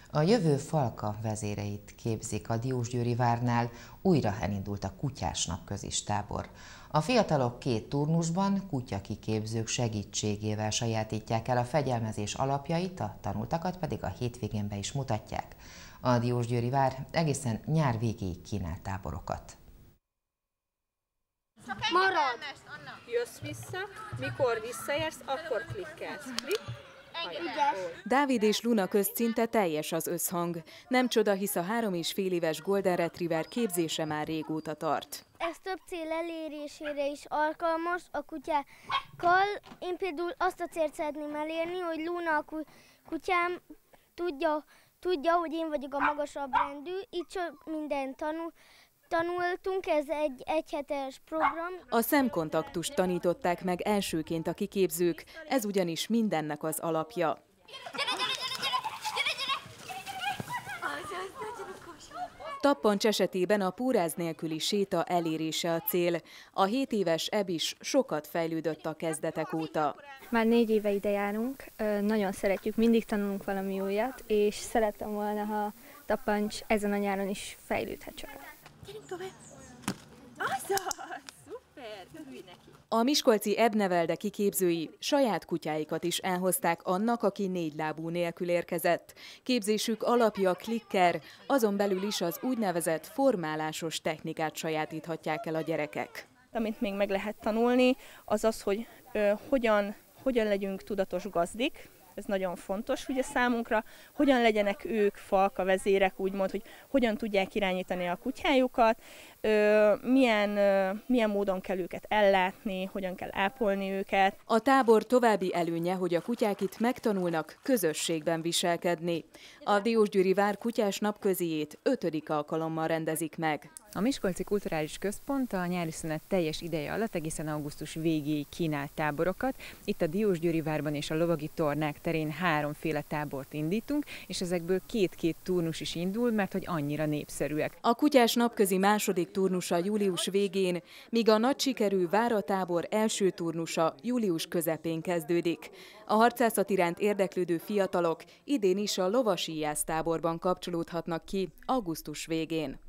A jövő falka vezéreit képzik a Diósgyőri várnál, újra elindult a kutyás napközis tábor. A fiatalok 2 turnusban kutyakiképzők segítségével sajátítják el a fegyelmezés alapjait, a tanultakat pedig a hétvégén be is mutatják. A Diósgyőri vár egészen nyár végéig kínál táborokat. Marad! Jössz vissza, mikor visszaérsz, akkor klikkelsz. Dávid és Luna közt szinte teljes az összhang. Nem csoda, hisz a 3,5 éves Golden Retriever képzése már régóta tart. Ez több cél elérésére is alkalmas a kutyákkal. Én például azt a célt szeretném elérni, hogy Luna a kutyám tudja, hogy én vagyok a magasabb rendű. Itt csak mindent tanultunk, ez egy egyhetes program. A szemkontaktust tanították meg elsőként a kiképzők, ez ugyanis mindennek az alapja. Tappancs esetében a púráz nélküli séta elérése a cél. A 7 éves Eb is sokat fejlődött a kezdetek óta. Már 4 éve ide járunk, nagyon szeretjük, mindig tanulunk valami újat, és szerettem volna, ha Tappancs ezen a nyáron is fejlődhet csak. Gyerünk tovább! Azaz! Szuper! Örülj neki! A miskolci Ebnevelde kiképzői saját kutyáikat is elhozták annak, aki 4 lábú nélkül érkezett. Képzésük alapja klikker, azon belül is az úgynevezett formálásos technikát sajátíthatják el a gyerekek. Amit még meg lehet tanulni, az az, hogy hogyan legyünk tudatos gazdik. Ez nagyon fontos ugye számunkra, hogyan legyenek ők falka vezérek, úgymond, hogy hogyan tudják irányítani a kutyájukat, milyen módon kell őket ellátni, hogyan kell ápolni őket. A tábor további előnye, hogy a kutyák itt megtanulnak közösségben viselkedni. A Diósgyőri vár kutyás napközijét 5. alkalommal rendezik meg. A Miskolci Kulturális Központ a nyári szünet teljes ideje alatt egészen augusztus végéig kínál táborokat. Itt a Diósgyőri várban és a Lovagi Tornák terén 3 féle tábort indítunk, és ezekből 2 turnus is indul, mert hogy annyira népszerűek. A kutyás napközi második turnusa július végén, míg a nagy sikerű váratábor első turnusa július közepén kezdődik. A harcászat iránt érdeklődő fiatalok idén is a lovasíjász táborban kapcsolódhatnak ki augusztus végén.